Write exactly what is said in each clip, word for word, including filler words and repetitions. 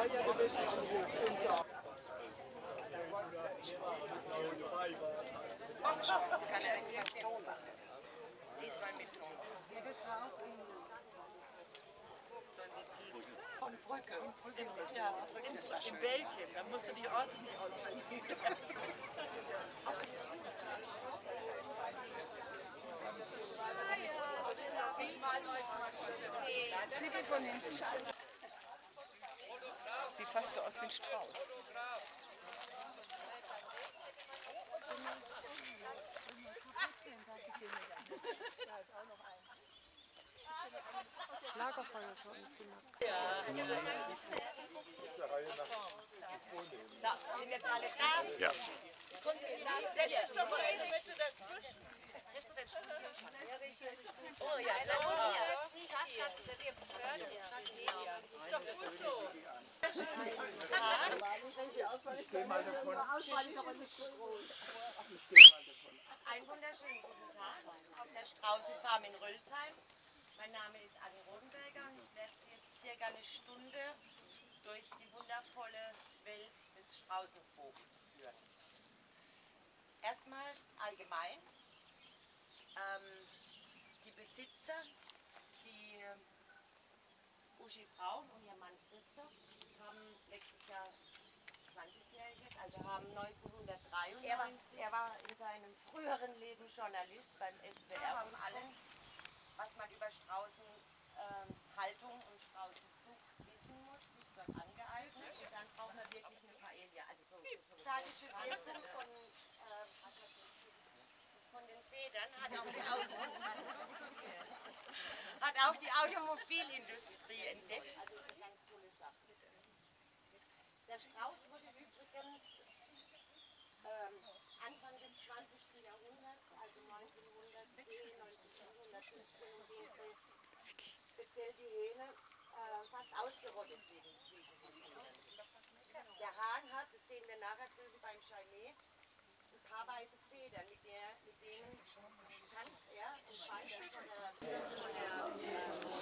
Das kann er jetzt mit Ton machen. Diesmal mit Ton. Ja, das war auch in... Sollen wir Pieps? Von Brücke. Brücke. Ja, Brücke. In Belgien, da musst du die Orte nicht auswendig. Sieht die von hinten? Sieht fast so aus wie ein Strauß. Lagerfeuer für uns gemacht. So, sind jetzt alle da? Ja. Setzt doch mal eine Mitte dazwischen. Setzt du den Stuhl schon? Oh ja, das ist nicht ist doch gut so. Ich gehe mal davon. Einen wunderschönen guten Tag auf der Straußenfarm in Rölsheim. Mein Name ist Anne Rodenberger und ich werde Sie jetzt circa eine Stunde durch die wundervolle Welt des Straußenvogels führen. Erstmal allgemein. Ähm, die Besitzer, die Uschi Braun und ihr Mann Christoph, haben letztes Jahr zwanzigjähriges, also haben neunzehnhundertdreiundneunzig, er war, er war in seinem früheren Leben Journalist beim S W R, haben alles, was man über Straußenhaltung ähm, und Straußenzug wissen muss, sich dort angeeignet und dann braucht man wirklich eine Paella, also so statische Wirkung von, äh, von den Federn hat auch die, Auto hat auch die Automobilindustrie entdeckt. Also eine ganz tolle Sache. Der Strauß wurde übrigens ähm, Anfang des zwanzigsten Jahrhunderts, also neunzehnhundertzehn, neunzehnhundertfünfzehn, speziell die Hähne, äh, fast ausgerottet wegen Der Hahn hat, das sehen wir nachher drüben beim Chaimet, ein paar weiße Federn, mit, der, mit denen tanzt er und scheißt von der, von der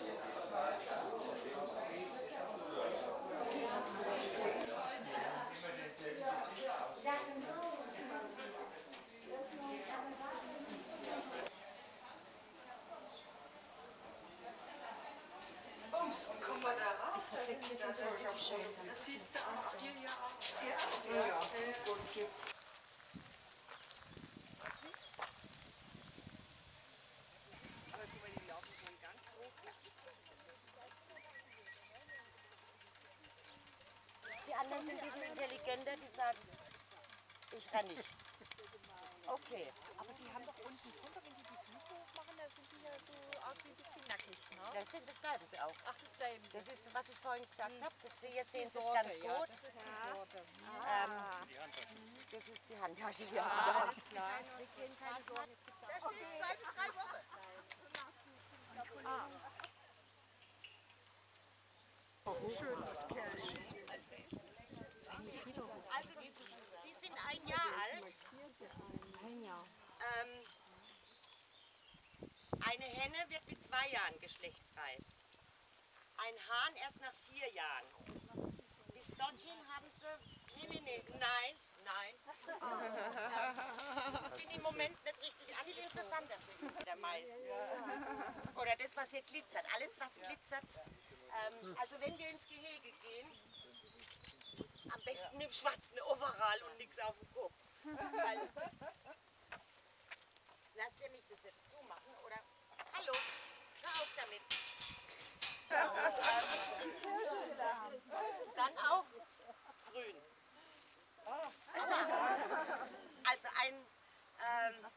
Kommen wir da raus? Das ist das ist schön. Das siehst du auch hier ja auch. Ja, ja. ja. ja. Die anderen sind ein bisschen intelligenter, die sagen, ich kann nicht. Okay. Aber die haben doch unten drunter, wenn die die Füße hochmachen, da sind die ja so auch ein bisschen nackig, ne? Das, sind, das bleiben sie auch. Ach, das bleiben sie. Das ist, was ich vorhin gesagt Hm. habe, das hier Das ist sehen die Sie Sorte, ganz ja, gut. das ist die Sorte. Ähm, das ist die Handtasche, die Ah, haben wir. alles klar. Wir kriegen keine Sorge. Da steht zwei bis drei Wochen. Ah. Schönes Kerlchen. Also die, die sind ein Jahr alt. Ein Jahr. Ähm, eine Henne wird mit zwei Jahren geschlechtsreif. Ein Hahn erst nach vier Jahren. Bis dorthin haben sie... Nee, nee, nee. Nein, nein. Ich bin im Moment nicht richtig an. Viel interessanter finde ich der meisten. Oder das, was hier glitzert. Alles, was glitzert. Ähm, also wenn wir ins Gehege gehen, am besten im schwarzen Overall und nichts auf dem Kopf. Weil, lasst ihr mich das jetzt zumachen, oder? Hallo, hör auf damit. ähm, dann auch grün. Also ein, ähm,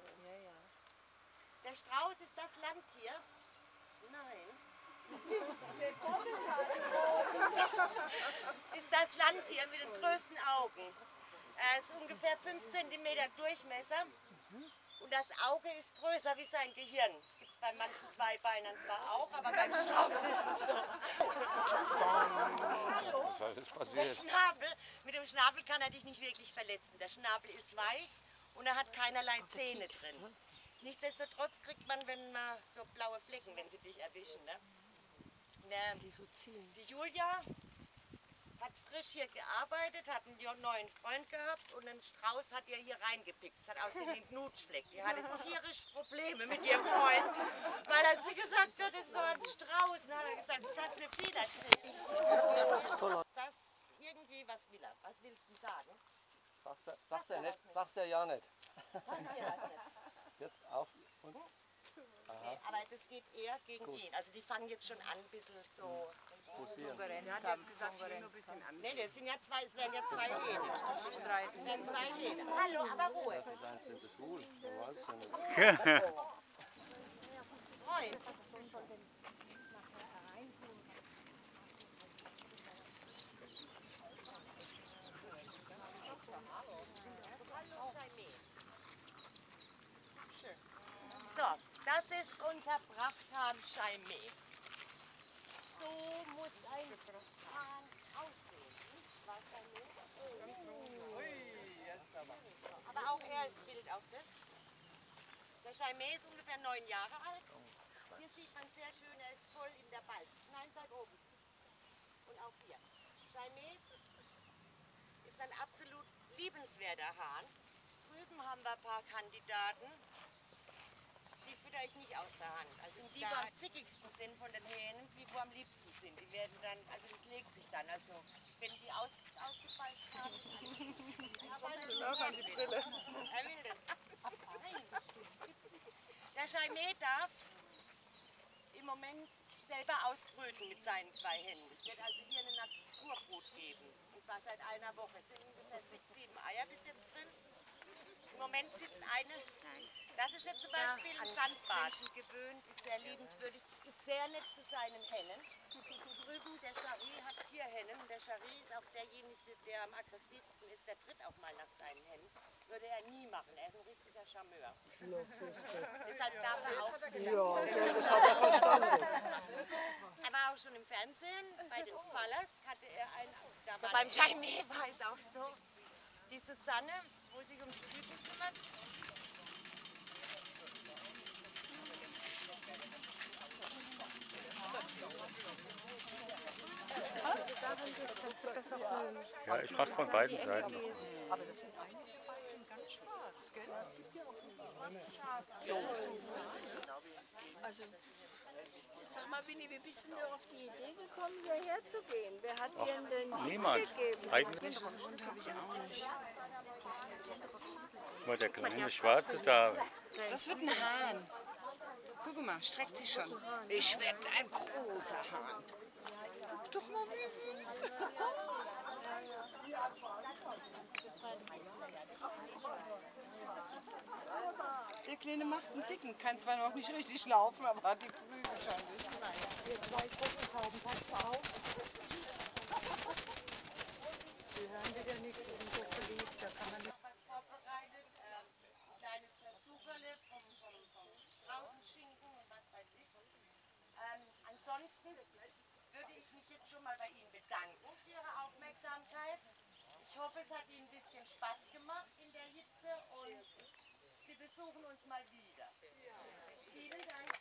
der Strauß ist das Landtier. Nein. Ist das Landtier mit den größten Augen. Er ist ungefähr fünf Zentimeter Durchmesser und das Auge ist größer wie sein Gehirn. Das gibt es bei manchen Zweibeinern zwar auch, aber beim Strauß ist es so. Hallo? Was ist Der passiert? Schnabel, mit dem Schnabel kann er dich nicht wirklich verletzen. Der Schnabel ist weich und er hat keinerlei Zähne drin. Nichtsdestotrotz kriegt man, wenn man so blaue Flecken, wenn sie dich erwischen. Ne? Ne, Die so ziehen. die Julia hat frisch hier gearbeitet, hat einen neuen Freund gehabt und einen Strauß hat er hier reingepickt. Das hat aussehen wie ein Knutschfleck. Die hatte tierisch Probleme mit ihrem Freund, weil er sie gesagt hat, das ist so ein Strauß. Und dann hat er gesagt, das kannst du nicht wieder kriegen. Das irgendwie, was will er? Was willst du sagen? Sag's ja, sag's ja nicht, sag's ja ja nicht. Sag dir was nicht. Jetzt auf und. Nee, aber das geht eher gegen Gut. ihn. Also die fangen jetzt schon an, ein bisschen so. Er hat jetzt gesagt, ich will nur ein bisschen an. Nee, das sind ja zwei, es werden ja zwei Hähne. Es werden zwei Hähne. Hallo, aber Ruhe. Vielleicht sind sie schwul, man weiß es ja nicht. Freund. So, das ist unser Prachthahn Chimay. So muss ein Hahn aussehen. Nicht wahr, Chimay? Aber auch er ist wild auf das. Der Chimay ist ungefähr neun Jahre alt. Hier sieht man sehr schön, er ist voll in der Balz. Nein, seit oben. Und auch hier. Chimay ist ein absolut liebenswerter Hahn. Drüben haben wir ein paar Kandidaten. Die fütter ich nicht aus der Hand. Also die, die am zickigsten sind von den Hähnen, die wo am liebsten sind. Die werden dann, also das legt sich dann. Also wenn die aus, ausgefalzt haben, die Brille. Er will das. Nein, der Chimay darf im Moment selber ausbrüten mit seinen zwei Hennen. Es wird also hier eine Naturbrut geben. Und zwar seit einer Woche. Es sind ungefähr sechs, sieben Eier bis jetzt drin. Im Moment sitzt eine. Das ist jetzt zum Beispiel ein Sandbart. Gewöhnt, ist sehr liebenswürdig, ist sehr nett zu seinen Hennen. Drüben der Chari hat vier Hennen und der Chari ist auch derjenige, der am aggressivsten ist. Der tritt auch mal nach seinen Hennen. Würde er nie machen. Er ist ein richtiger Charmeur. Deshalb darf er auch. Ja, das hat er verstanden. Er war auch schon im Fernsehen. Bei den Fallers hatte er einen. Da so beim Chimay war es auch so. Die Susanne, wo sich um die Küken kümmert. Ja, ich mache von beiden Seiten. Aber das sind einige Falten ganz schwarz, gell? Also, sag mal, Winnie, wie bist du denn auf die Idee gekommen, hierher zu gehen? Wer hat dir denn Niemand. gegeben? Eigentlich Habe ich auch nicht. war der kleine Schwarze da. Das wird ein Hahn. Guck mal, streckt sich schon. Ich werde ein großer Hahn. Guck doch mal, wie süß. Der Kleine macht einen Dicken, kann zwar noch nicht richtig laufen, aber hat die Flügel schon. Ihr zwei Trockenkauben, passt auf. Wir hören wieder nichts, wir sind so verliebt, da kann man nicht. Was vorbereitet, ähm, ein kleines Versucherle vom, vom, vom Straußenschinken und was weiß ich. Ähm, ansonsten würde ich mich jetzt schon mal bei Ihnen bedanken für Ihre Aufmerksamkeit. Ich hoffe, es hat Ihnen ein bisschen Spaß gemacht in der Hitze und Sie besuchen uns mal wieder. Vielen Dank.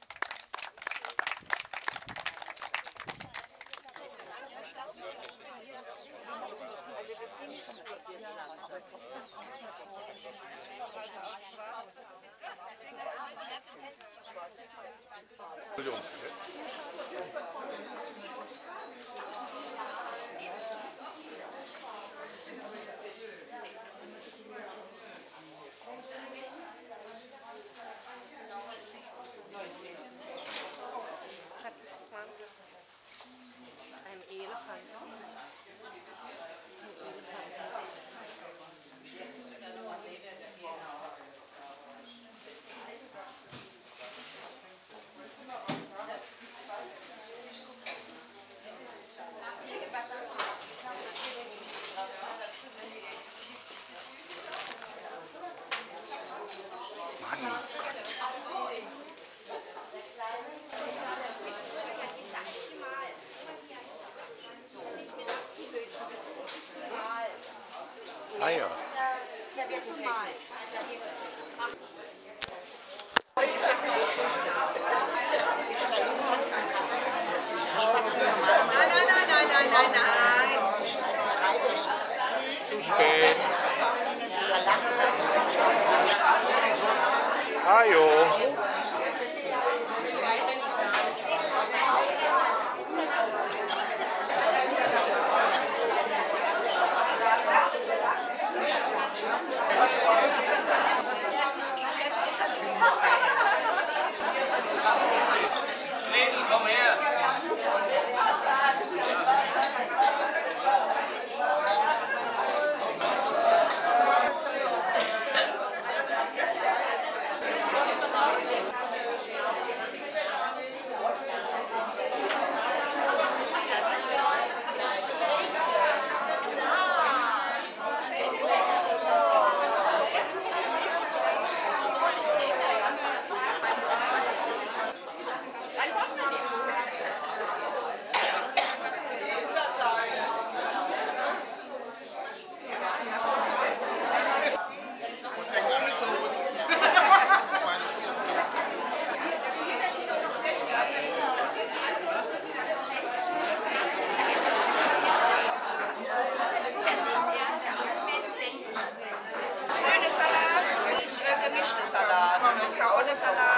Ein Elefant. Ah ja. Nein, nein, nein, nein, nein, nein, nein. spät. Ajo. Gretel, komm her! Salat und äh, gemischte Salat. Und das Karottenssalat.